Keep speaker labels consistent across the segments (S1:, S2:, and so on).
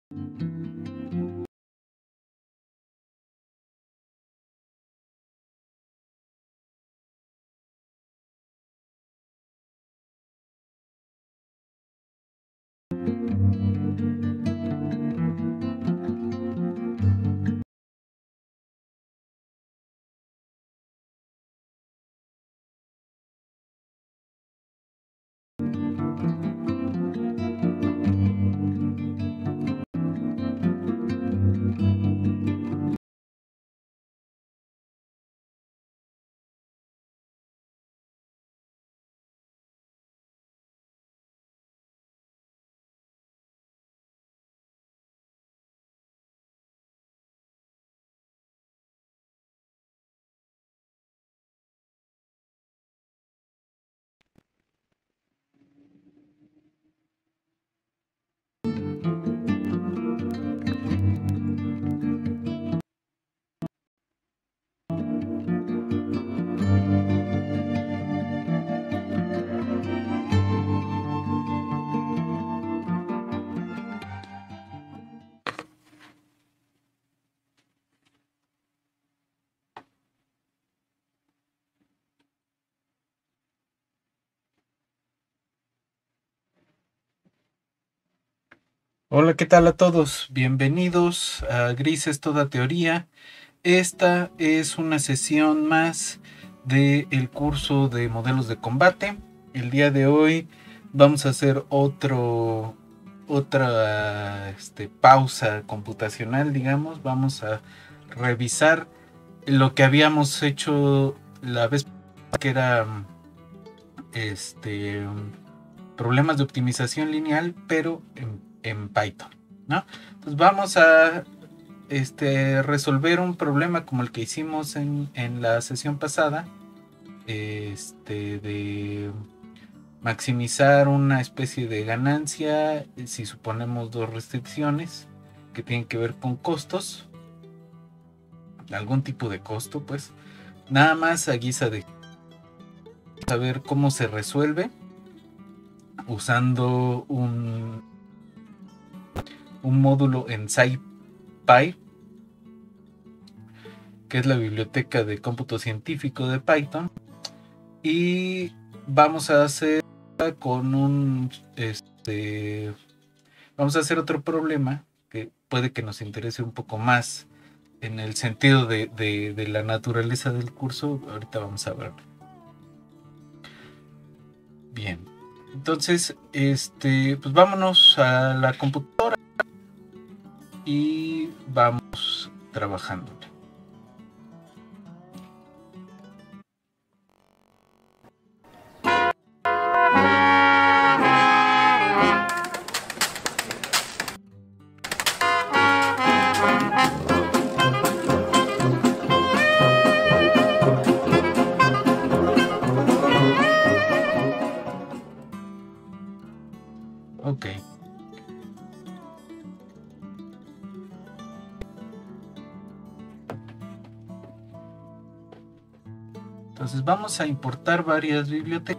S1: Hola, ¿qué tal a todos? Bienvenidos a Grises Toda Teoría. Esta es una sesión más del curso de modelos de combate. El día de hoy vamos a hacer otra pausa computacional, digamos. Vamos a revisar lo que habíamos hecho la vez que era problemas de optimización lineal, pero en Python, ¿no? Entonces vamos a resolver un problema como el que hicimos en la sesión pasada, de maximizar una especie de ganancia si suponemos dos restricciones que tienen que ver con costos, algún tipo de costo, pues nada más a guisa de saber cómo se resuelve usando un módulo en SciPy, que es la biblioteca de cómputo científico de Python, y vamos a hacer vamos a hacer otro problema que puede que nos interese un poco más en el sentido de la naturaleza del curso. Ahorita vamos a ver. Bien, entonces pues vámonos a la computadora y vamos trabajando. Ok. Entonces vamos a importar varias bibliotecas.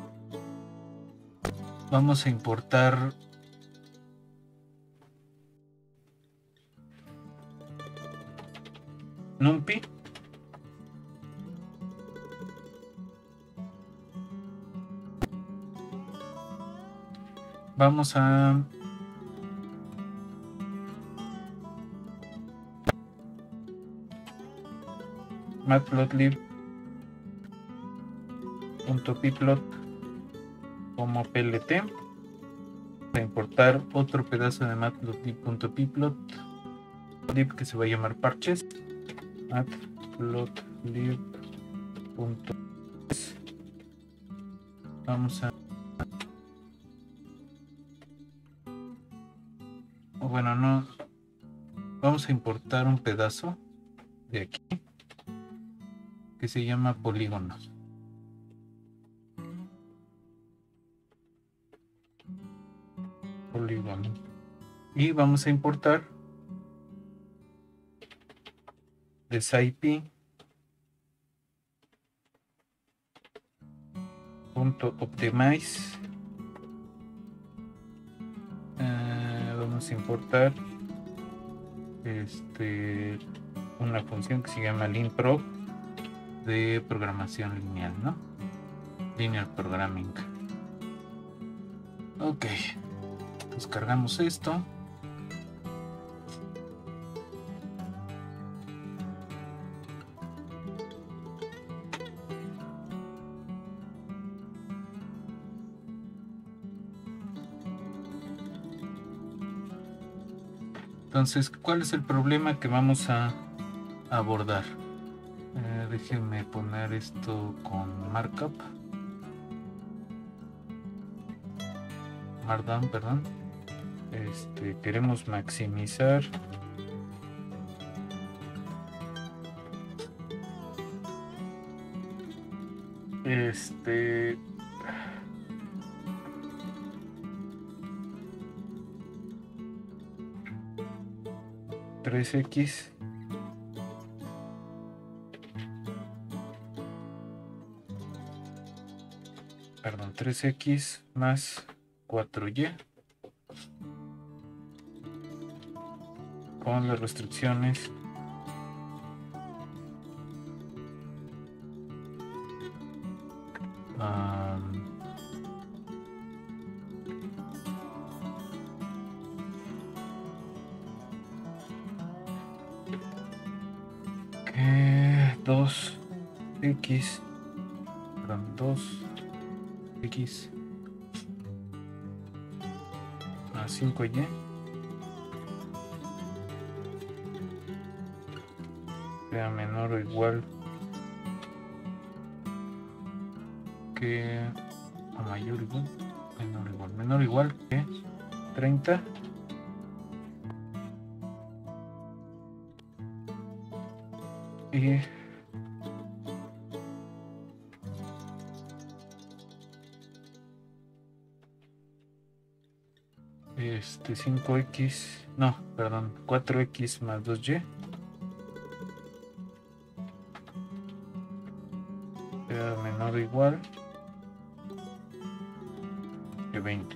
S1: Vamos a importar NumPy. Vamos a matplotlib.pyplot como plt. A importar otro pedazo de matplotlib.pyplot que se va a llamar parches. Matplotlib. Vamos a no, vamos a importar un pedazo de aquí que se llama polígonos. Polígono. Y vamos a importar de scipy.optimize. vamos a importar una función que se llama linprog de programación lineal, ¿no? Linear Programming. Ok, descargamos esto. Entonces, ¿cuál es el problema que vamos a abordar? Déjenme poner esto con markup. Markdown, perdón. Queremos maximizar tres x perdón, 3x más 4y con las restricciones que 2x perdón, 2x más 5y sea menor o igual que o mayor igual menor o igual que 30 y este 5x no, perdón, 4x más 2y sea menor o igual que 20.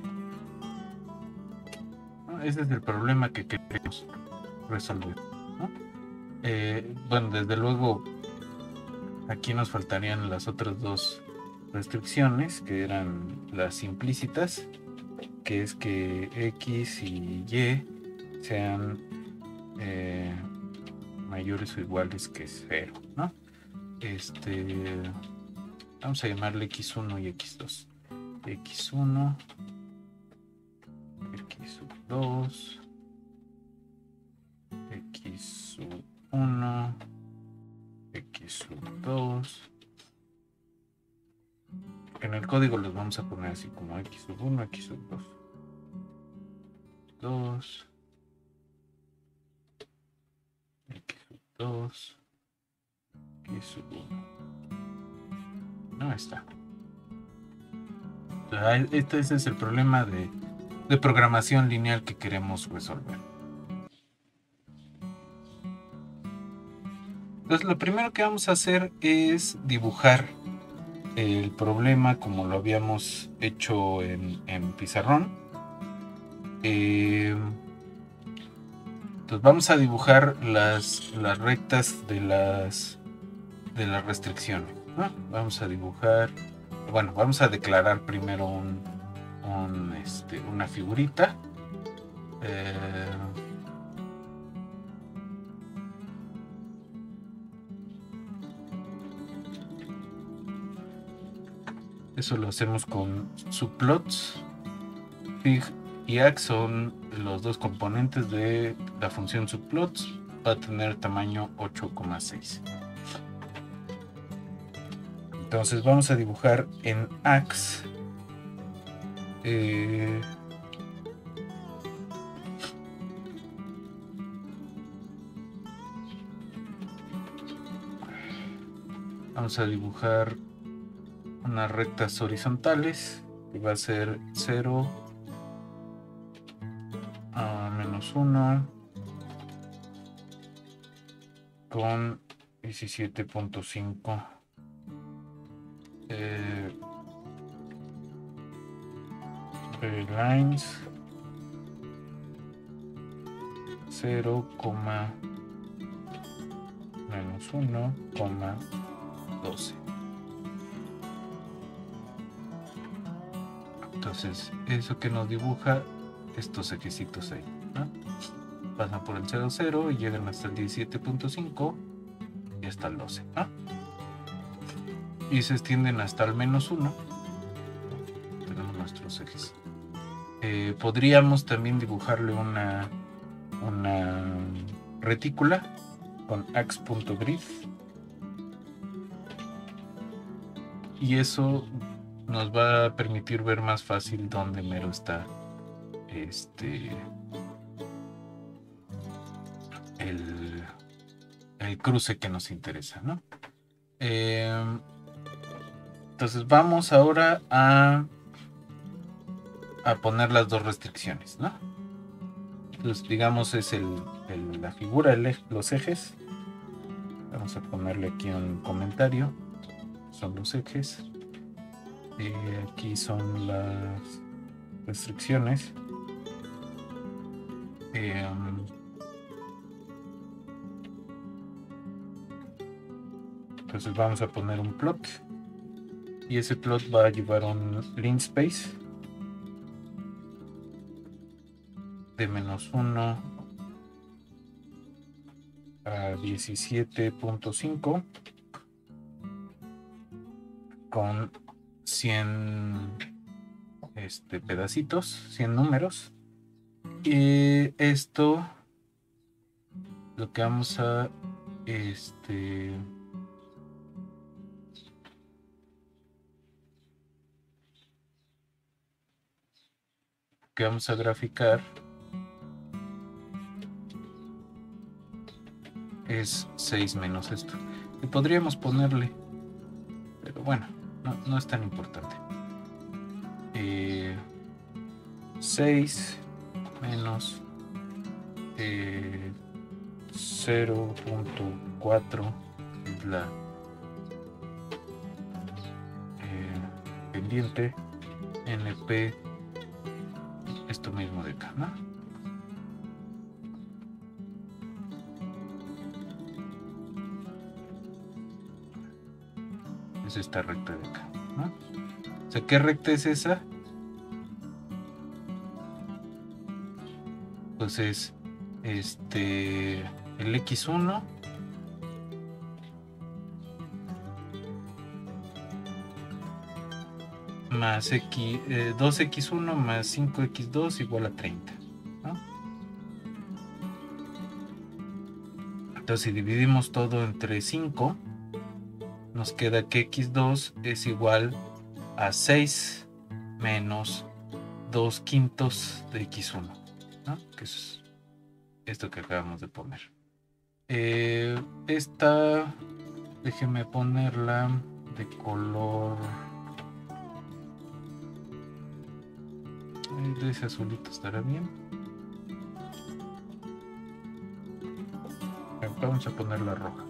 S1: Ese es el problema que queremos resolver, ¿no? Bueno, desde luego aquí nos faltarían las otras dos restricciones que eran las implícitas, que es que x y y sean mayores o iguales que 0, ¿no? Vamos a llamarle x1 y x2. x1, x2, x1, x2. En el código los vamos a poner así como x1, x2, 2, x2, x1. No está. Este es el problema de programación lineal que queremos resolver. Entonces, lo primero que vamos a hacer es dibujar el problema como lo habíamos hecho en pizarrón. Entonces vamos a dibujar las rectas de las restricciones, ¿no? Vamos a dibujar, bueno, vamos a declarar primero una figurita. Eso lo hacemos con subplots. Fig y ax son los dos componentes de la función subplots. Va a tener tamaño 8,6. Entonces vamos a dibujar en ax vamos a dibujar unas rectas horizontales que va a ser 0 a menos 1 con 17.5 lines -1,12. Entonces, eso que nos dibuja estos ejecitos ahí, ¿no? Pasan por el 0, 0 y llegan hasta el 17.5 y hasta el 12, ¿no? Y se extienden hasta el -1. Tenemos nuestros ejes. Podríamos también dibujarle una retícula con ax.grid, y eso nos va a permitir ver más fácil dónde mero está el cruce que nos interesa, ¿no? Entonces vamos ahora a poner las dos restricciones, ¿no? Entonces, digamos, es la figura, los ejes. Vamos a ponerle aquí un comentario. Son los ejes. Aquí son las restricciones. Entonces vamos a poner un plot. Y ese plot va a llevar un linspace de -1 a 17.5 con 100 pedacitos, 100 números. Y esto lo que vamos a graficar es 6 menos esto. Y podríamos ponerle, pero bueno, no es tan importante. 6 menos 0.4 es la pendiente, NP, esto mismo de acá, ¿no? Es esta recta de acá, ¿no? O sea, ¿qué recta es esa? Pues es el X1 más 2x1 más 5x2 igual a 30, ¿no? Entonces, si dividimos todo entre 5, nos queda que x2 es igual a 6 menos 2/5 de x1, ¿no? Que es esto que acabamos de poner. Esta, déjenme ponerla de color de ese azulito, estará bien. Vamos a ponerla roja.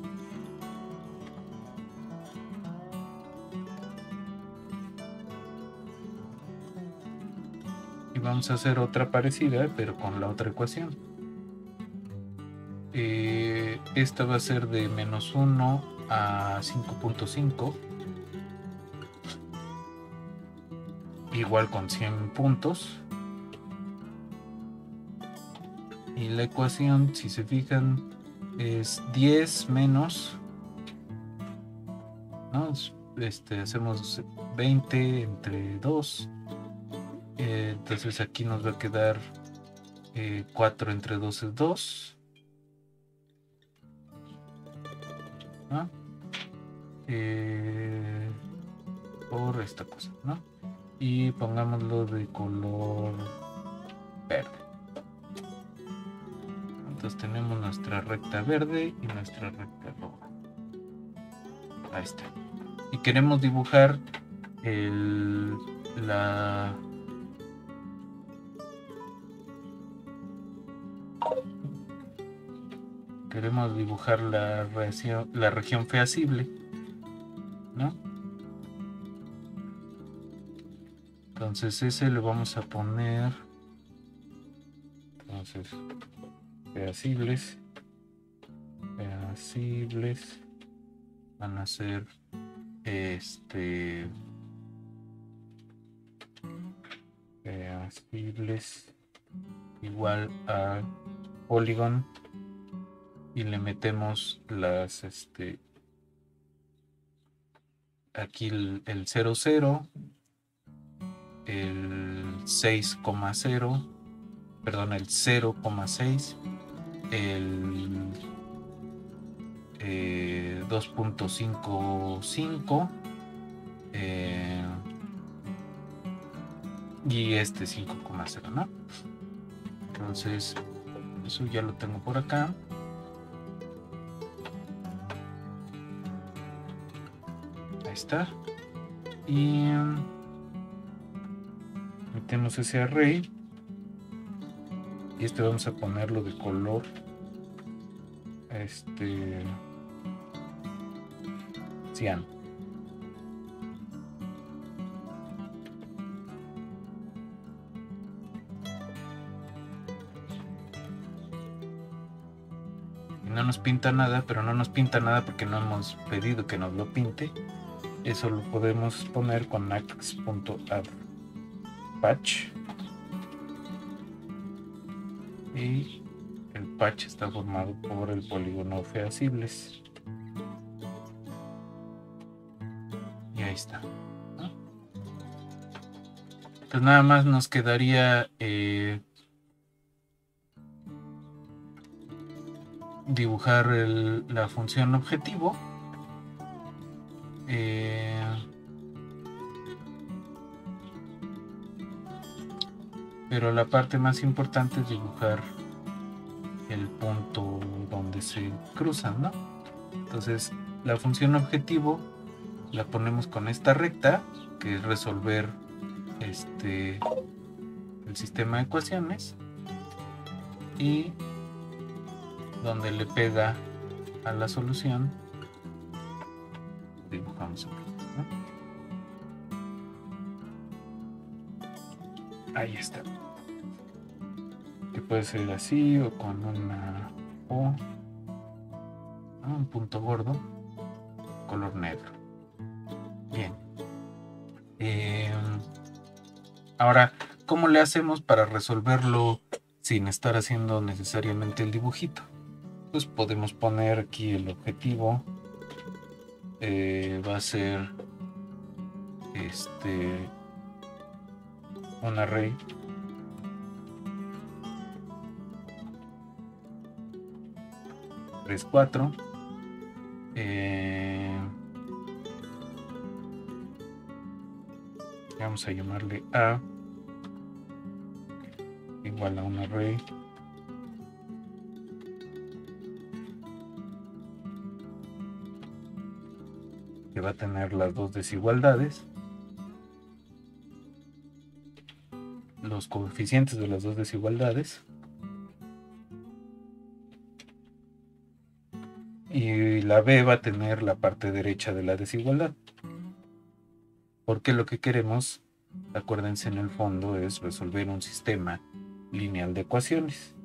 S1: Y vamos a hacer otra parecida, pero con la otra ecuación. Esta va a ser de -1 a 5.5, igual con 100 puntos. Y la ecuación, si se fijan, es 10 menos, ¿no? Hacemos 20 entre 2. Entonces aquí nos va a quedar 4 entre 2 es 2. ¿No? Por esta cosa, ¿no? Y pongámoslo de color verde. Entonces tenemos nuestra recta verde y nuestra recta roja. Ahí está. Y queremos dibujar la región feasible, ¿no? Entonces ese le vamos a poner, entonces feasibles van a ser feasibles igual a polygon y le metemos las aquí el 00, el 6,0, perdón, el 0,6, el 2.55 y 5,0, ¿no? Entonces eso ya lo tengo por acá. Ahí está. Y metemos ese array y vamos a ponerlo de color cian. Y no nos pinta nada, pero no nos pinta nada porque no hemos pedido que nos lo pinte. Eso lo podemos poner con ax.add patch y el patch está formado por el polígono feasibles y ahí está, ¿no? Pues nada más nos quedaría dibujar la función objetivo. Pero la parte más importante es dibujar el punto donde se cruzan, ¿no? Entonces la función objetivo la ponemos con esta recta, que es resolver el sistema de ecuaciones, y donde le pega a la solución dibujamos aquí, ¿no? Ahí está. Que puede ser así o con una O, ¿no? Un punto gordo, color negro. Bien. Ahora, ¿cómo le hacemos para resolverlo sin estar haciendo necesariamente el dibujito? Pues podemos poner aquí el objetivo. Va a ser un array tres, 4. Vamos a llamarle A igual a un array que va a tener las dos desigualdades, los coeficientes de las dos desigualdades, y la B va a tener la parte derecha de la desigualdad, porque lo que queremos, acuérdense, en el fondo es resolver un sistema lineal de ecuaciones.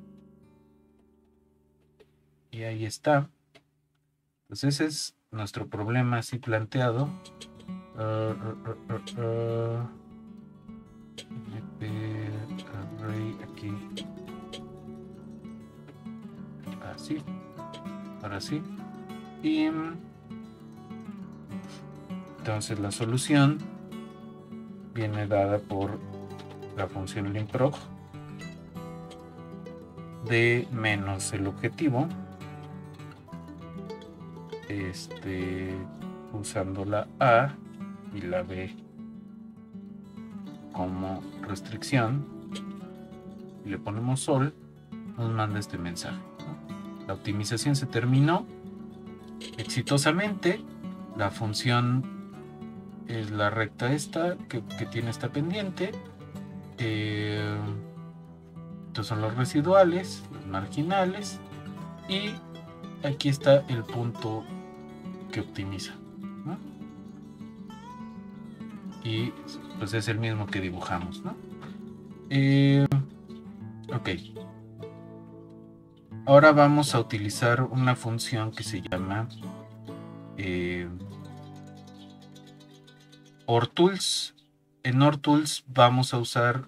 S1: Y ahí está. Entonces ese es nuestro problema así planteado. Array aquí. Así. Ahora sí. Y entonces la solución viene dada por la función limprog de menos el objetivo, usando la A y la B como restricción, y le ponemos sol, nos manda este mensaje, ¿no? La optimización se terminó exitosamente. La función es la recta esta que tiene esta pendiente. Estos son los residuales, los marginales, y aquí está el punto que optimiza, ¿no? Y pues es el mismo que dibujamos, ¿no? Ok. Ahora vamos a utilizar una función que se llama OrTools. En OrTools vamos a usar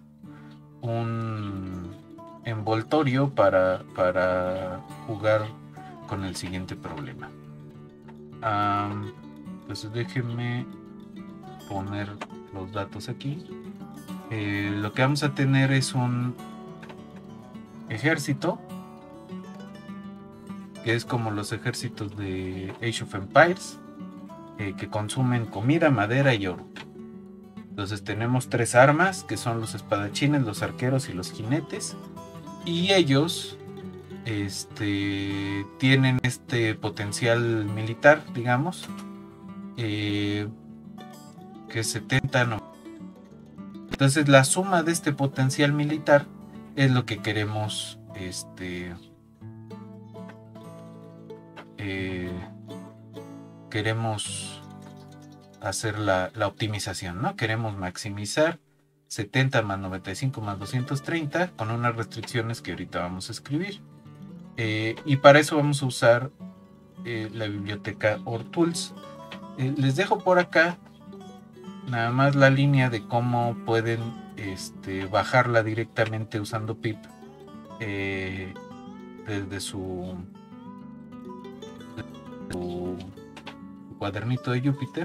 S1: un envoltorio para jugar con el siguiente problema. Entonces déjenme poner los datos aquí. Lo que vamos a tener es un ejército, que es como los ejércitos de Age of Empires, que consumen comida, madera y oro. Entonces tenemos 3 armas, que son los espadachines, los arqueros y los jinetes, y ellos tienen este potencial militar, digamos, que es 70, no. Entonces la suma de este potencial militar es lo que queremos queremos hacer la optimización, ¿no? Queremos maximizar 70 más 95 más 230 con unas restricciones que ahorita vamos a escribir. Y para eso vamos a usar la biblioteca OrTools. Les dejo por acá nada más la línea de cómo pueden bajarla directamente usando pip desde su cuadernito de Jupyter.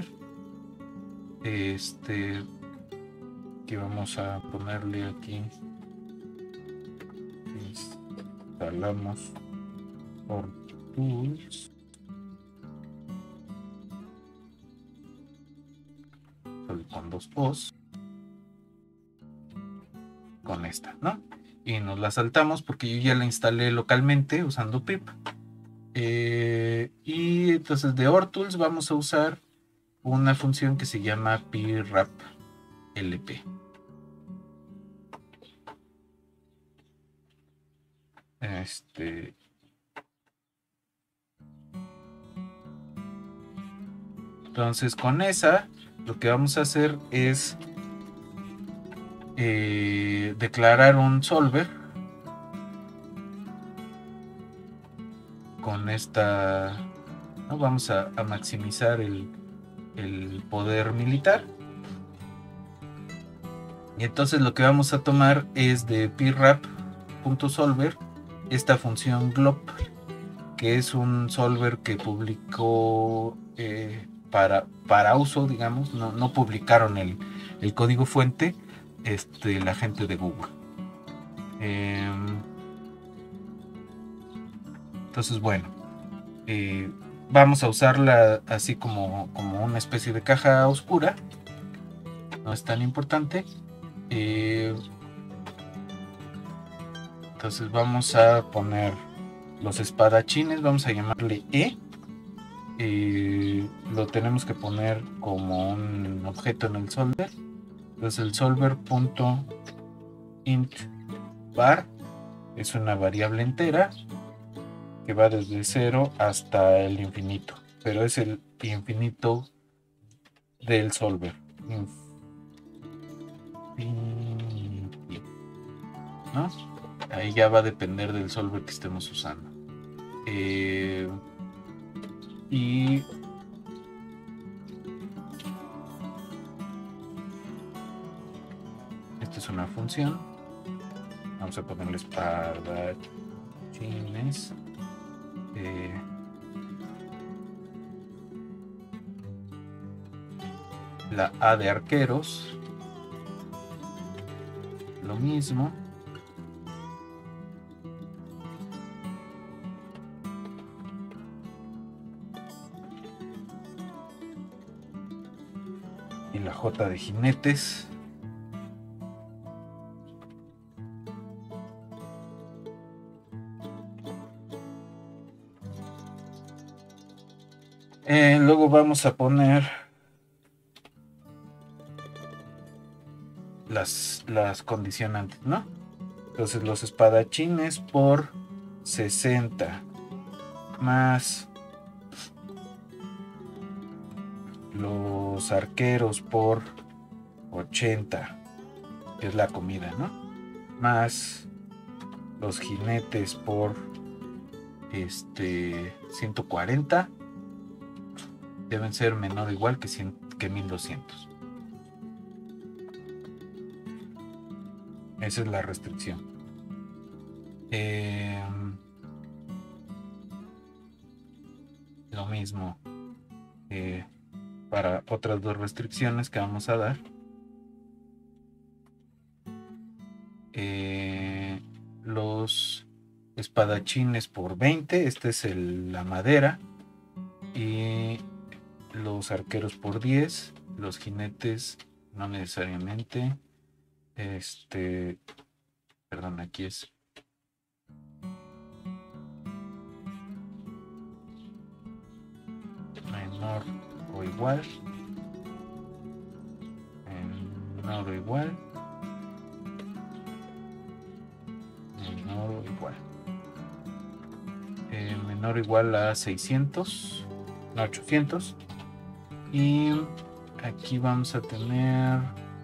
S1: Que vamos a ponerle aquí, instalamos OrTools con 2 O's, con esta, ¿no? Y nos la saltamos porque yo ya la instalé localmente usando pip. Y entonces de OrTools vamos a usar una función que se llama pwraplp. Entonces con esa lo que vamos a hacer es declarar un solver con esta, ¿no? Vamos a maximizar el poder militar, y entonces lo que vamos a tomar es de pwrap.solver esta función glop, que es un solver que publicó para uso, digamos, no publicaron el código fuente la gente de Google. Entonces, bueno, vamos a usarla así como una especie de caja oscura, no es tan importante. Entonces vamos a poner los espadachines, vamos a llamarle lo tenemos que poner como un objeto en el solver. Entonces el solver.int_var es una variable entera que va desde 0 hasta el infinito, pero es el infinito del solver, ¿no? Ahí ya va a depender del solver que estemos usando. Y esta es una función. Vamos a ponerle espadachines. La A de arqueros, lo mismo. Y la J de jinetes. Luego vamos a poner las condicionantes, ¿no? Entonces los espadachines por 60 más los arqueros por 80, que es la comida, ¿no? Más los jinetes por 140 deben ser menor o igual que 1200. Esa es la restricción. Lo mismo para otras dos restricciones que vamos a dar. Los espadachines por 20, esta es la madera, y los arqueros por 10, los jinetes no necesariamente. Perdón, aquí es menor o igual, menor o igual, menor o igual, menor o igual a 600, no 800. Y aquí vamos a tener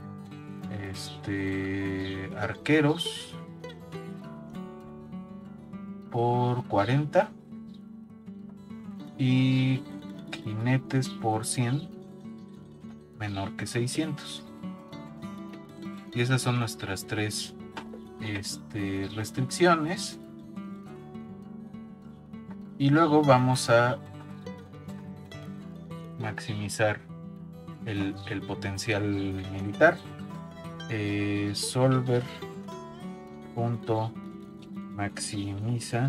S1: arqueros por 40 y jinetes por 100 menor que 600. Y esas son nuestras tres restricciones. Y luego vamos a maximizar el potencial militar. Solver punto maximiza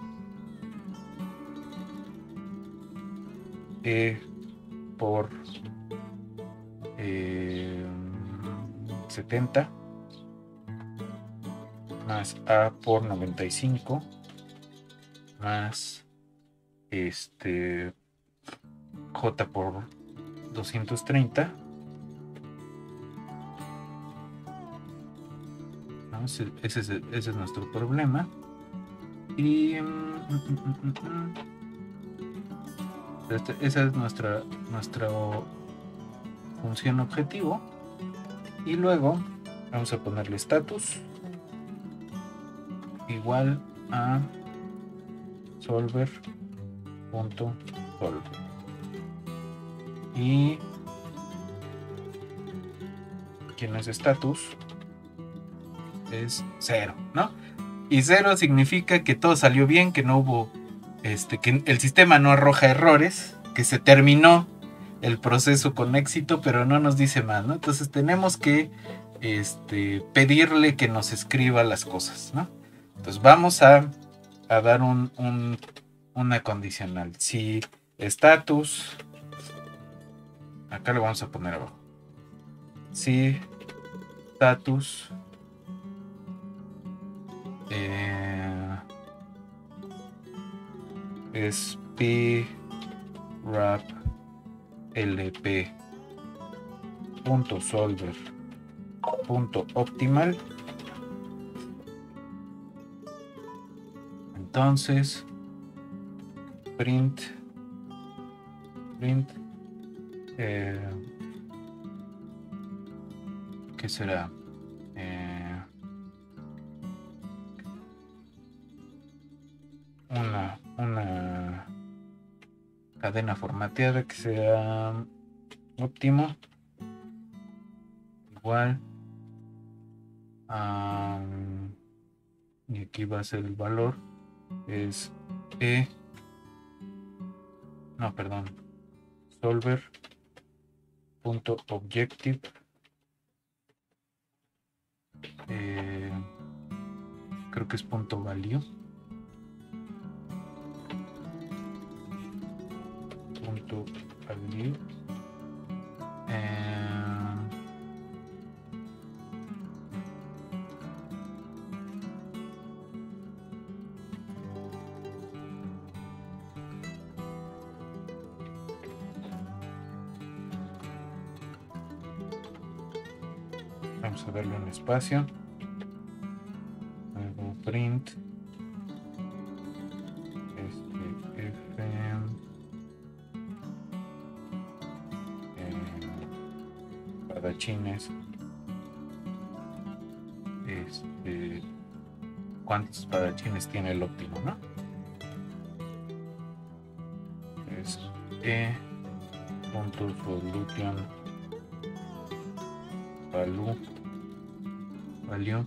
S1: por 70 más A por 95 más J por 230. ¿No? Ese es nuestro problema. Y esa es nuestra función objetivo. Y luego vamos a ponerle status igual a solver.solve. Y aquí en ese status es 0, ¿no? Y 0 significa que todo salió bien, que no hubo, que el sistema no arroja errores, que se terminó el proceso con éxito, pero no nos dice más, ¿no? Entonces tenemos que pedirle que nos escriba las cosas, ¿no? Entonces vamos a dar una condicional. Si status, acá lo vamos a poner abajo. Si status es p wrap lp punto solver punto optimal, entonces print ¿qué será? Una cadena formateada que sea óptimo igual y aquí va a ser el valor es solver punto objective creo que es punto value vamos a darle un espacio, luego print espadachines cuántos espadachines tiene el óptimo, ¿no? e.solution value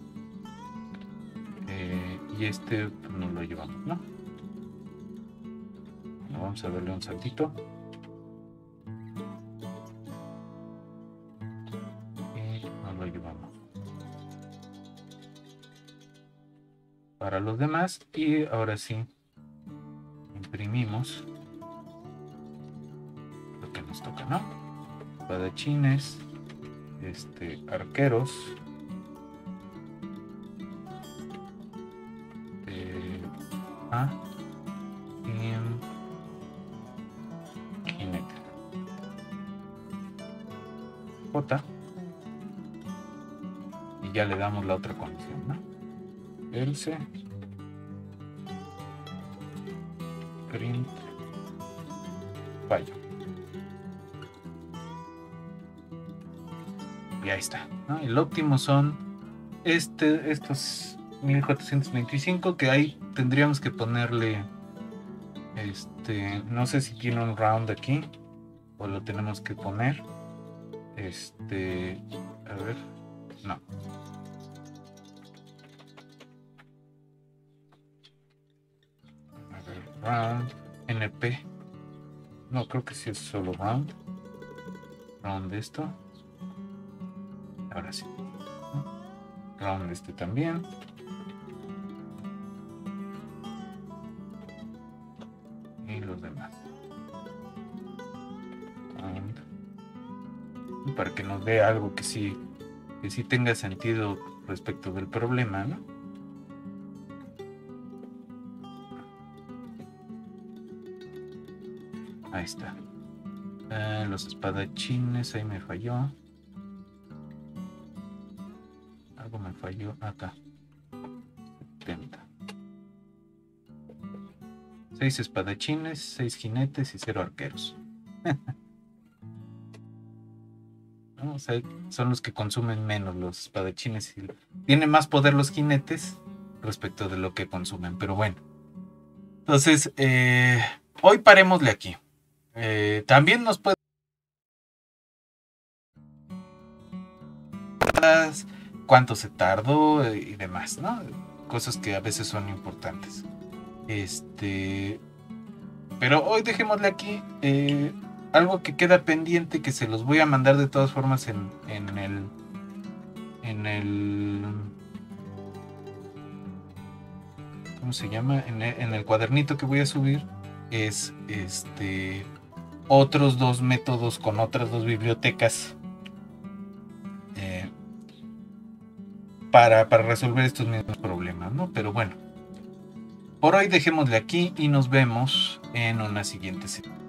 S1: y este pues, no lo llevamos, ¿no? Vamos a darle un saltito y no lo llevamos para los demás. Y ahora sí imprimimos lo que nos toca, ¿no? Espadachines, arqueros, y jinete J, y ya le damos la otra condición, ¿no? Else print fallo, y ahí está, ¿no? El óptimo son estos 1425, que ahí tendríamos que ponerle no sé si tiene un round aquí o lo tenemos que poner a ver, no, a ver, round np, no, creo que sí es solo round de esto. Ahora sí, round también. Y los demás. Para que nos dé algo que sí tenga sentido respecto del problema, ¿no? Ahí está. Los espadachines, ahí me falló. Algo me falló acá. 70. 6 espadachines, 6 jinetes y 0 arqueros. ¿No? O sea, son los que consumen menos los espadachines. Y tienen más poder los jinetes respecto de lo que consumen. Pero bueno. Entonces, hoy parémosle aquí. También nos puede... cuánto se tardó y demás, ¿no? Cosas que a veces son importantes. Pero hoy dejémosle aquí. Algo que queda pendiente, que se los voy a mandar de todas formas en el ¿cómo se llama? En el cuadernito que voy a subir, es otros 2 métodos con otras 2 bibliotecas para resolver estos mismos problemas, ¿no? Pero bueno, por hoy dejémosle aquí y nos vemos en una siguiente sesión.